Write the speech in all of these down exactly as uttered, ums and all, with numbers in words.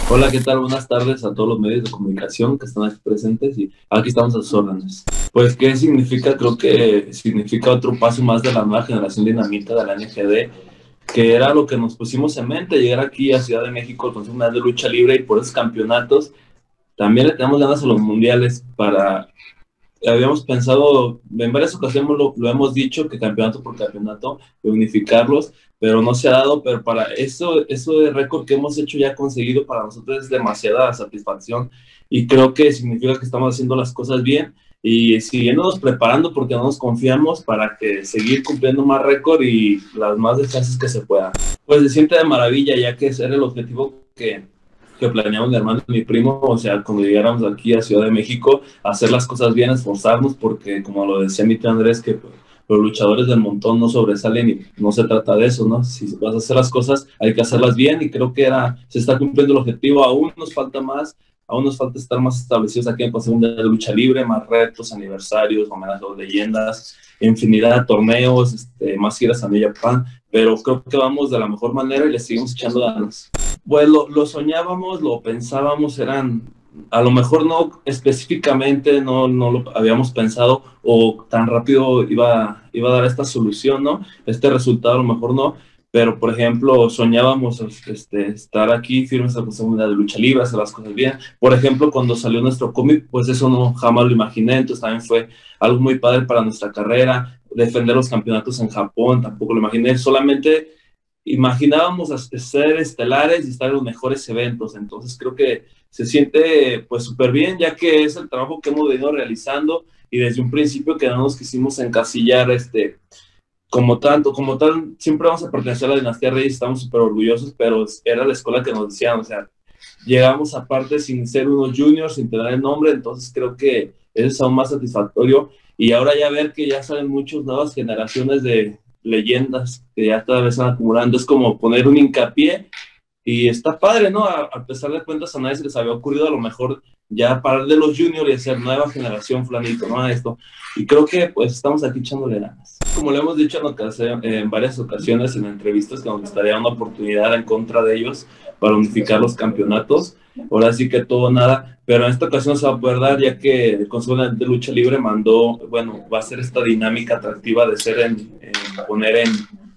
Hola, ¿qué tal? Buenas tardes a todos los medios de comunicación que están aquí presentes y aquí estamos a sus órdenes. Pues, ¿qué significa? Creo que significa otro paso más de la nueva generación dinamita de la N G D, que era lo que nos pusimos en mente, llegar aquí a Ciudad de México al Consejo Mundial de Lucha Libre y por esos campeonatos. También le tenemos ganas a los mundiales para habíamos pensado, en varias ocasiones lo, lo hemos dicho, que campeonato por campeonato, de unificarlos, pero no se ha dado, pero para eso, eso de récord que hemos hecho ya conseguido para nosotros es demasiada satisfacción y creo que significa que estamos haciendo las cosas bien y siguiéndonos preparando porque no nos confiamos para que seguir cumpliendo más récord y las más chances que se puedan. Pues se siente de maravilla ya que ese era el objetivo que que planeamos mi hermano y mi primo, o sea, cuando llegáramos aquí a Ciudad de México, hacer las cosas bien, esforzarnos, porque como lo decía mi tío Andrés, que pues, los luchadores del montón no sobresalen y no se trata de eso, ¿no? Si vas a hacer las cosas, hay que hacerlas bien y creo que era, se está cumpliendo el objetivo, aún nos falta más, aún nos falta estar más establecidos aquí en el Consejo Mundial de Lucha Libre, más retos, aniversarios, homenajes a leyendas, infinidad de torneos, este, más giras a New Japan, pero creo que vamos de la mejor manera y le seguimos echando ganas. Pues lo, lo soñábamos, lo pensábamos, eran, a lo mejor no específicamente, no, no lo habíamos pensado o tan rápido iba, iba a dar esta solución, ¿no? Este resultado a lo mejor no, pero por ejemplo soñábamos este, estar aquí firmes a la comunidad de lucha libre, hacer las cosas bien. Por ejemplo, cuando salió nuestro cómic, pues eso no jamás lo imaginé, entonces también fue algo muy padre para nuestra carrera, defender los campeonatos en Japón, tampoco lo imaginé, solamente imaginábamos ser estelares y estar en los mejores eventos, entonces creo que se siente pues súper bien, ya que es el trabajo que hemos venido realizando y desde un principio que no nos quisimos encasillar este, como tanto, como tal, siempre vamos a pertenecer a la dinastía Reyes, estamos súper orgullosos, pero era la escuela que nos decían, o sea, llegamos aparte sin ser unos juniors, sin tener el nombre, entonces creo que eso es aún más satisfactorio y ahora ya ver que ya salen muchas nuevas generaciones de leyendas que ya cada vez están acumulando, es como poner un hincapié y está padre, ¿no? A, a pesar de cuentas a nadie se les había ocurrido a lo mejor ya parar de los juniors y hacer nueva generación flanito, ¿no? A esto. Y creo que pues estamos aquí echándole ganas. Como le hemos dicho en, ocasión, en varias ocasiones en entrevistas que nos gustaría una oportunidad en contra de ellos para unificar los campeonatos. Ahora sí que todo nada, pero en esta ocasión se va a poder dar ya que el Consejo de Lucha Libre mandó, bueno, va a ser esta dinámica atractiva de ser en, en poner en,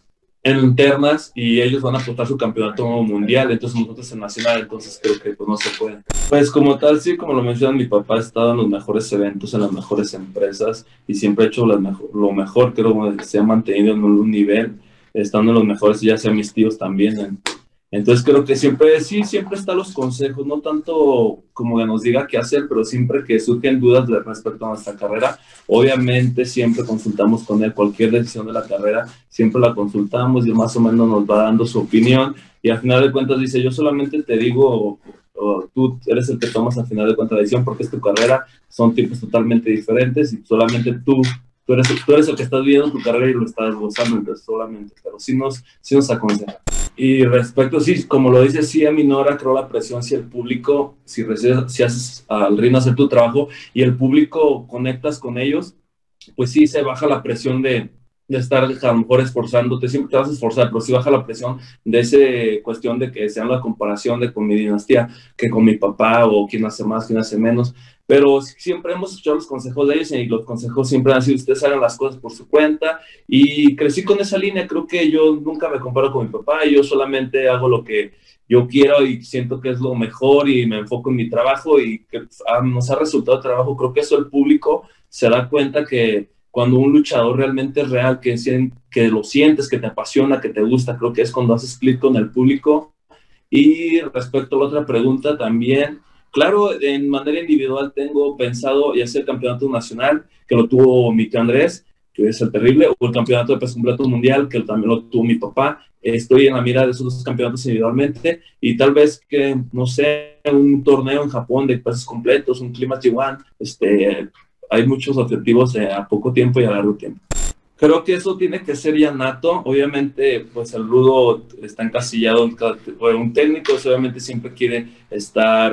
en internas y ellos van a apostar su campeonato mundial, entonces nosotros en nacional, entonces creo que pues no se puede. Pues como tal, sí, como lo mencionan, mi papá ha estado en los mejores eventos, en las mejores empresas y siempre ha hecho lo mejor, lo mejor creo que se ha mantenido en un nivel, estando en los mejores, ya sea mis tíos también, en, entonces creo que siempre, sí, siempre están los consejos, no tanto como que nos diga qué hacer, pero siempre que surgen dudas de respecto a nuestra carrera, obviamente siempre consultamos con él cualquier decisión de la carrera, siempre la consultamos y más o menos nos va dando su opinión y al final de cuentas dice, yo solamente te digo, o, o tú eres el que tomas al final de cuentas la decisión porque es tu carrera, son tiempos totalmente diferentes y solamente tú Tú eres, tú eres el que estás viendo tu carrera y lo estás gozando, entonces solamente, pero sí nos, sí nos aconseja. Y respecto, sí, como lo dice, sí aminora, creo, la presión si el público, si, recibes, si haces al ritmo hacer tu trabajo y el público conectas con ellos, pues sí se baja la presión de, de estar a lo mejor esforzándote, siempre te vas a esforzar, pero sí baja la presión de esa cuestión de que sean la comparación de con mi dinastía, que con mi papá, o quién hace más, quién hace menos, pero siempre hemos escuchado los consejos de ellos y los consejos siempre han sido, ustedes hagan las cosas por su cuenta y crecí con esa línea, creo que yo nunca me comparo con mi papá, yo solamente hago lo que yo quiero y siento que es lo mejor y me enfoco en mi trabajo y que ah, nos ha resultado el trabajo, creo que eso el público se da cuenta que cuando un luchador realmente es real, que, que lo sientes, que te apasiona, que te gusta, creo que es cuando haces clic con el público. Y respecto a la otra pregunta también, claro, en manera individual tengo pensado ya sea el campeonato nacional, que lo tuvo mi tío Andrés, que es el terrible, o el campeonato de peso completo mundial, que también lo tuvo mi papá. Estoy en la mira de esos dos campeonatos individualmente y tal vez que, no sé, un torneo en Japón de pesos completos, un clima G uno, este, hay muchos objetivos a poco tiempo y a largo tiempo. Creo que eso tiene que ser ya nato. Obviamente, pues el rudo está encasillado en un técnico, obviamente siempre quiere estar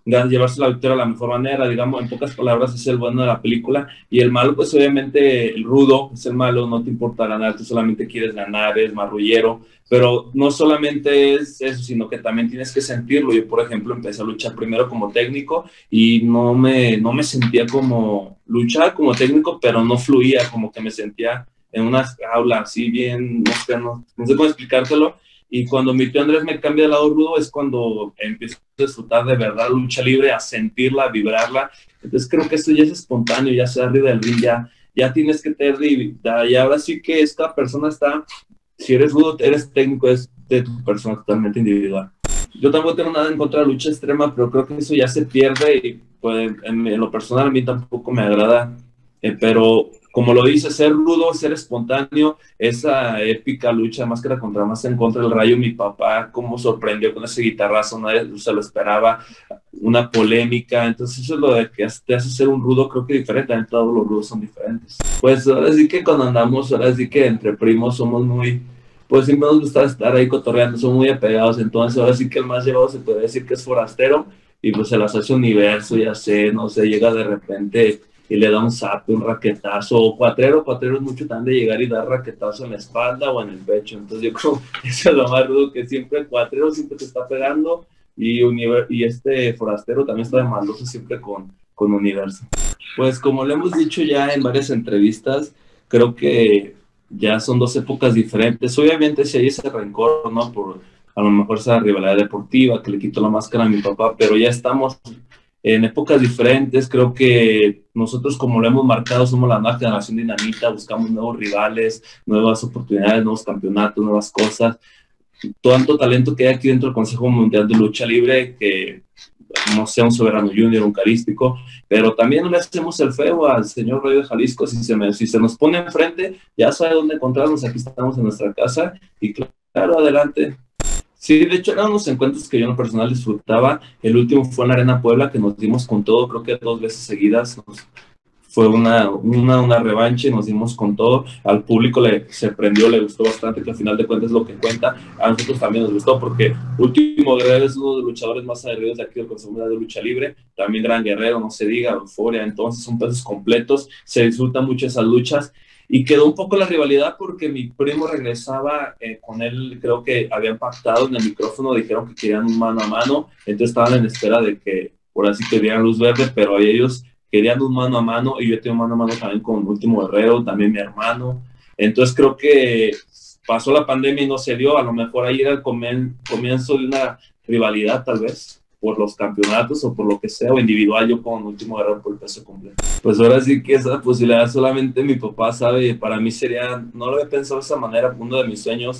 llevarse la victoria de la mejor manera, digamos, en pocas palabras es el bueno de la película, y el malo, pues obviamente el rudo es el malo, no te importa ganar, tú solamente quieres ganar, eres marrullero, pero no solamente es eso, sino que también tienes que sentirlo. Yo, por ejemplo, empecé a luchar primero como técnico y no me, no me sentía como, luchaba como técnico, pero no fluía, como que me sentía en una jaula así bien, no sé, no, no sé cómo explicártelo. Y cuando mi tío Andrés me cambia de lado rudo es cuando empiezo a disfrutar de verdad lucha libre, a sentirla, a vibrarla. Entonces creo que esto ya es espontáneo, ya sea arriba del ring, ya, ya tienes que tener, y ahora sí que esta persona está, si eres rudo, eres técnico, es de tu persona totalmente individual. Yo tampoco tengo nada en contra de la lucha extrema, pero creo que eso ya se pierde y pues en, en lo personal a mí tampoco me agrada, eh, pero como lo dice, ser rudo, ser espontáneo, esa épica lucha máscara contra máscara en contra del Rayo, mi papá cómo sorprendió con ese guitarrazo, nadie se lo esperaba, una polémica, entonces eso es lo de que te hace ser un rudo, creo que diferente, en todos los rudos son diferentes. Pues ahora sí que cuando andamos, ahora sí que entre primos somos muy, pues siempre nos gusta estar ahí cotorreando, son muy apegados, entonces ahora sí que el más llevado se puede decir que es forastero, y pues se las hace universo, ya sé, no sé, llega de repente y le da un zape, un raquetazo, o cuatrero, cuatrero es mucho tan de llegar y dar raquetazo en la espalda o en el pecho, entonces yo creo que eso es lo más rudo, que siempre cuatrero siempre te está pegando, y, univer y este forastero también está de maloso siempre con, con universo. Pues como lo hemos dicho ya en varias entrevistas, creo que ya son dos épocas diferentes, obviamente si hay ese rencor, ¿no? Por a lo mejor esa rivalidad deportiva que le quitó la máscara a mi papá, pero ya estamos en épocas diferentes. Creo que nosotros, como lo hemos marcado, somos la nueva generación dinamita, buscamos nuevos rivales, nuevas oportunidades, nuevos campeonatos, nuevas cosas, tanto talento que hay aquí dentro del Consejo Mundial de Lucha Libre, que no sea un Soberano Junior, un Carístico, pero también no le hacemos el feo al señor Rey de Jalisco. Si se, me, si se nos pone enfrente, ya sabe dónde encontrarnos, aquí estamos en nuestra casa, y claro, adelante. Sí, de hecho eran unos encuentros que yo en lo personal disfrutaba. El último fue en la Arena Puebla, que nos dimos con todo, creo que dos veces seguidas. Nos, fue una, una, una revancha y nos dimos con todo. Al público le, se prendió, le gustó bastante, que al final de cuentas es lo que cuenta. A nosotros también nos gustó, porque Último Guerrero es uno de los luchadores más aguerridos de aquí del Consejo Mundial de Lucha Libre. También Gran Guerrero, no se diga, Euforia. Entonces son pesos completos, se disfrutan mucho esas luchas. Y quedó un poco la rivalidad porque mi primo regresaba, eh, con él creo que habían pactado en el micrófono, dijeron que querían un mano a mano, entonces estaban en espera de que por así que dieran luz verde, pero ellos querían un mano a mano, y yo tengo un mano a mano también con Último Guerrero, también mi hermano. Entonces creo que pasó la pandemia y no se dio, a lo mejor ahí era el comienzo de una rivalidad tal vez, por los campeonatos o por lo que sea, o individual, yo con Último Guerrero por el peso completo. Pues ahora sí que esa posibilidad solamente mi papá sabe, y para mí sería, no lo había pensado de esa manera, uno de mis sueños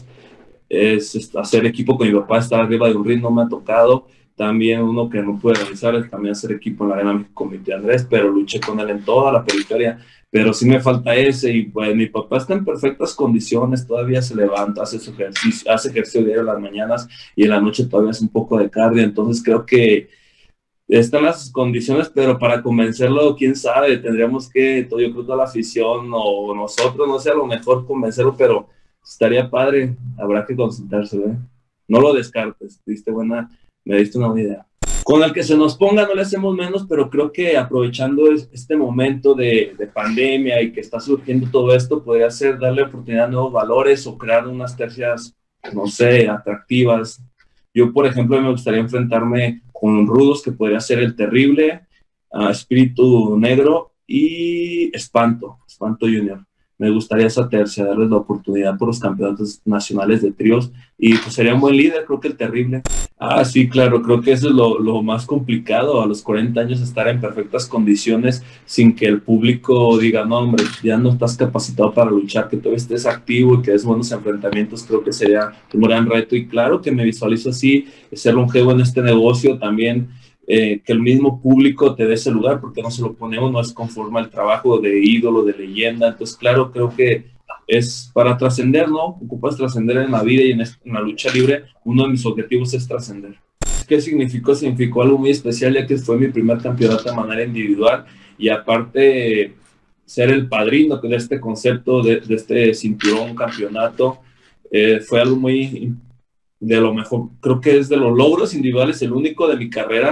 es hacer equipo con mi papá, estar arriba de un ring, no me ha tocado. También uno que no pude realizar es también hacer equipo en la Arena México con mi tío Andrés, pero luché con él en toda la periferia, pero sí me falta ese. Y pues mi papá está en perfectas condiciones, todavía se levanta, hace su ejercicio, hace ejercicio diario en las mañanas, y en la noche todavía hace un poco de cardio, entonces creo que están las condiciones, pero para convencerlo, quién sabe, tendríamos que, yo creo, toda la afición o nosotros, no sé, a lo mejor convencerlo, pero estaría padre, habrá que consultarse, ¿eh? No lo descartes, diste buena, me diste una buena idea. Con el que se nos ponga no le hacemos menos, pero creo que aprovechando este momento de, de pandemia y que está surgiendo todo esto, podría ser darle oportunidad a nuevos valores o crear unas tercias, no sé, atractivas. Yo, por ejemplo, me gustaría enfrentarme con rudos, que podría ser el Terrible, uh, Espíritu Negro y Espanto, Espanto Junior. Me gustaría esa tercia, darles la oportunidad por los campeonatos nacionales de tríos, y pues sería un buen líder, creo que el Terrible. Ah, sí, claro, creo que eso es lo, lo más complicado, a los cuarenta años estar en perfectas condiciones sin que el público diga, no, hombre, ya no estás capacitado para luchar, que todavía estés activo y que des buenos enfrentamientos. Creo que sería un gran reto, y claro que me visualizo así, ser longevo en este negocio también. Eh, que el mismo público te dé ese lugar, porque no se lo pone uno, es conforme al trabajo de ídolo, de leyenda. Entonces, claro, creo que es para trascender, ¿no? Ocupas trascender en la vida, y en, en la lucha libre uno de mis objetivos es trascender. ¿Qué significó? Significó algo muy especial, ya que fue mi primer campeonato de manera individual, y aparte ser el padrino de este concepto, de, de este cinturón campeonato, eh, fue algo muy de lo mejor. Creo que es de los logros individuales el único de mi carrera,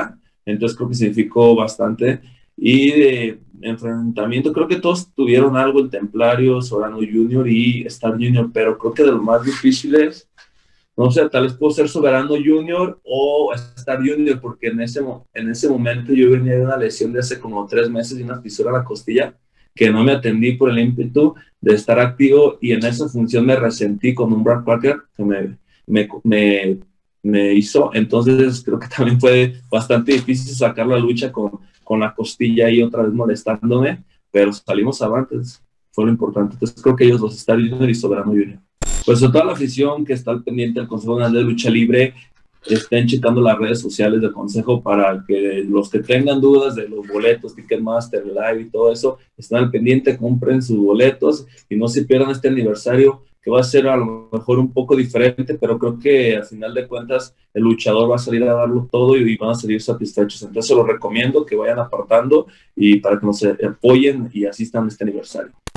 entonces creo que significó bastante. Y de enfrentamiento, creo que todos tuvieron algo, el Templario, Sorano Junior y Star Junior, pero creo que de los más difíciles, no sé, tal vez puedo ser Soberano Junior o Star Junior, porque en ese, en ese momento yo venía de una lesión de hace como tres meses y una fisura en la costilla, que no me atendí por el ímpetu de estar activo, y en esa función me resentí con un backpacker que me, me, me, me hizo. Entonces creo que también fue bastante difícil sacar la lucha con, con la costilla ahí otra vez molestándome, pero salimos avantes, fue lo importante. Entonces creo que ellos, los Star Junior y Soberano Junior. Pues a toda la afición que está al pendiente del Consejo Nacional de Lucha Libre, estén checando las redes sociales del Consejo para que los que tengan dudas de los boletos, Ticketmaster, Live y todo eso, estén al pendiente, compren sus boletos y no se pierdan este aniversario, que va a ser a lo mejor un poco diferente, pero creo que al final de cuentas el luchador va a salir a darlo todo y van a salir satisfechos. Entonces se los recomiendo que vayan apartando y para que nos apoyen y asistan a este aniversario.